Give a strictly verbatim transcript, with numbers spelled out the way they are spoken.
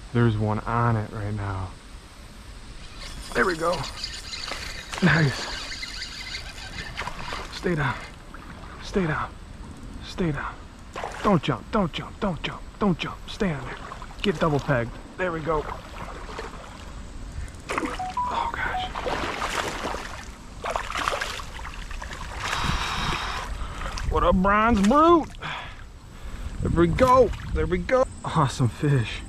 There's one on it right now. There we go. Nice. Stay down. Stay down. Stay down. Don't jump. Don't jump. Don't jump. Don't jump. Stay on there. Get double pegged. There we go. Oh gosh. What a bronze brute. There we go. There we go. Awesome fish.